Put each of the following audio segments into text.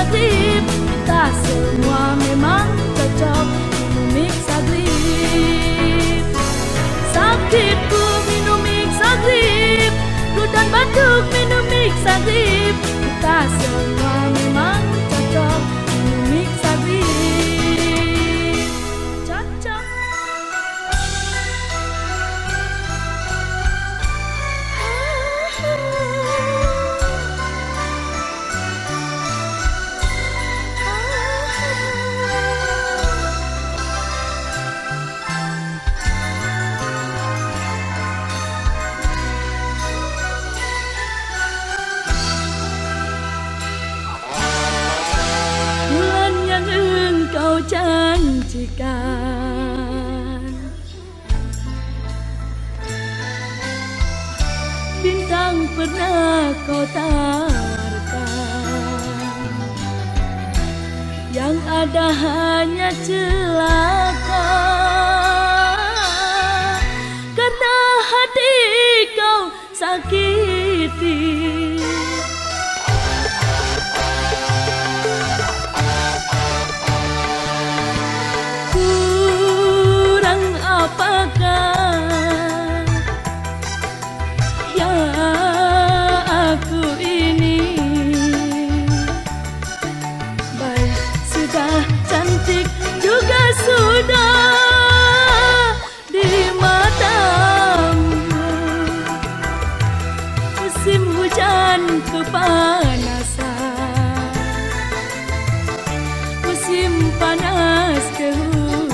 Agrip. Kita semua memang cocok minum Mix Agrip. Sakitku minum Mix Agrip, flu dan batuk minum Mix Agrip. Kita semua memang cocok minum Mix Agrip. Cocok. Kau janjikan, bintang pernah kau tawarkan, yang ada hanya celaka, karena hati kau sakiti. Apakah ya aku ini? Baik sudah cantik juga sudah di matamu. Musim hujan kepanasan, musim panas kehujanan,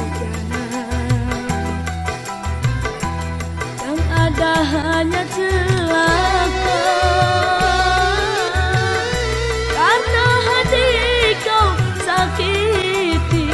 hanya celaka, karena hati kau sakiti.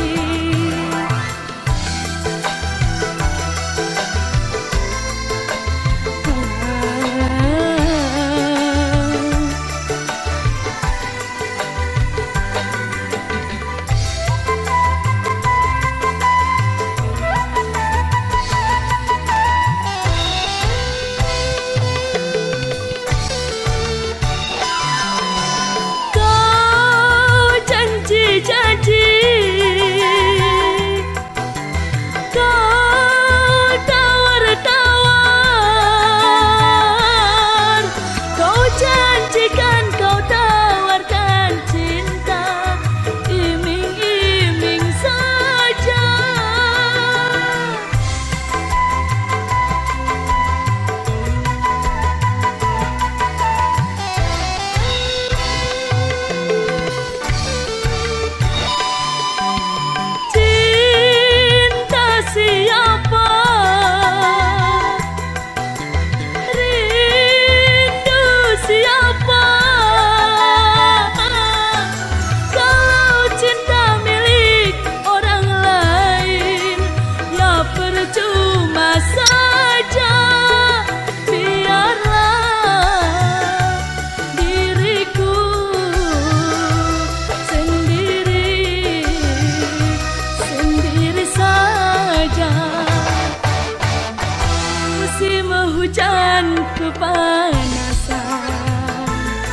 Hujan kepanasan,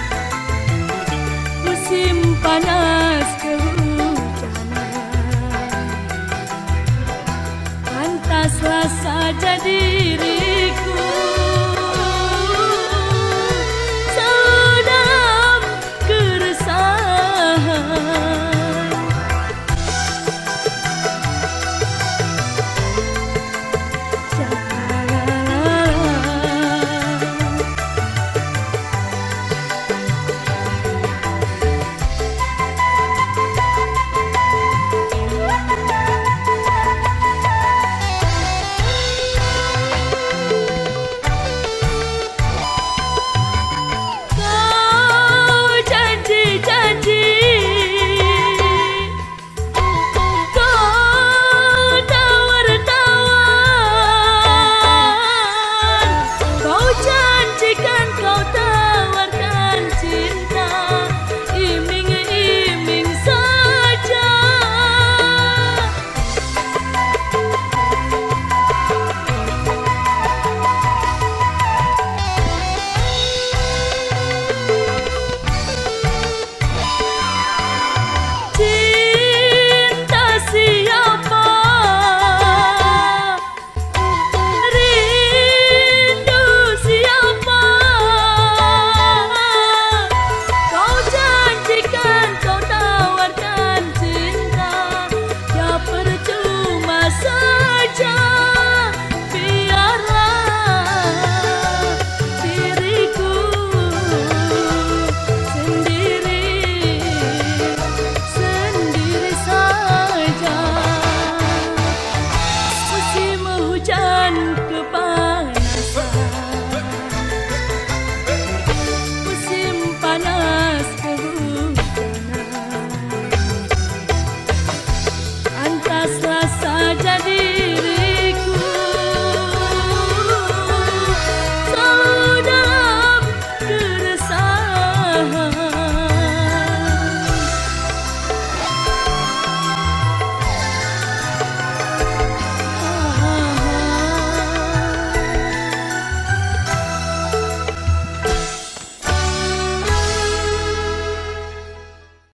musim panas kehujanan, pantaslah saja diriku